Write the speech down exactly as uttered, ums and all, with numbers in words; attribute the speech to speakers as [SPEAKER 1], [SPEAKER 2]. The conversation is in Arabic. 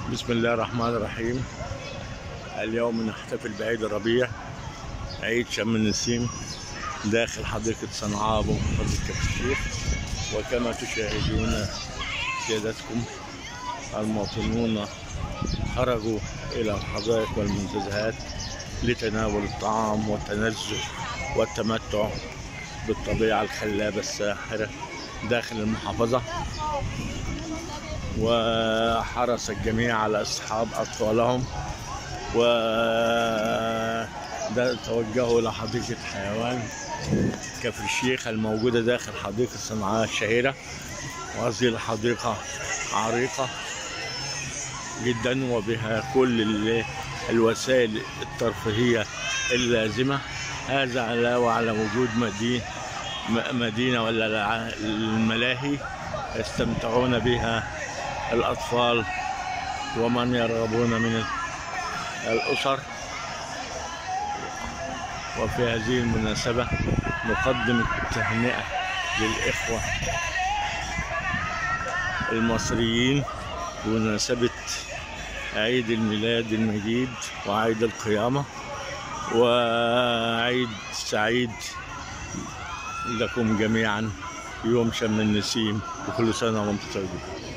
[SPEAKER 1] بسم الله الرحمن الرحيم. اليوم نحتفل بعيد الربيع، عيد شم النسيم، داخل حديقة صنعاء بمحافظة كفر الشيخ. وكما تشاهدون سيادتكم، المواطنون خرجوا إلى الحدائق والمنتزهات لتناول الطعام والتنزه والتمتع بالطبيعة الخلابة الساحرة داخل المحافظة. وحرص الجميع على اصحاب اطفالهم، وتوجهوا الى حديقة حيوان كفر الشيخ الموجودة داخل حديقة صنعاء الشهيرة. وهذه الحديقة عريقة جدا وبها كل الوسائل الترفيهية اللازمة، هذا علاوة على وجود مدينة مدينة ولا الملاهي يستمتعون بها الأطفال ومن يرغبون من الأسر. وفي هذه المناسبة نقدم التهنئة للإخوة المصريين بمناسبة عيد الميلاد المجيد وعيد القيامة، وعيد سعيد لكم جميعا، يوم شم النسيم، وكل سنة وانتم طيبين.